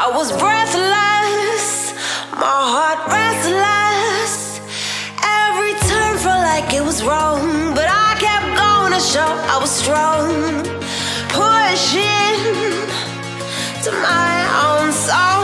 I was breathless, my heart restless. Every turn felt like it was wrong, but I kept going to show I was strong. Pushing to my own soul.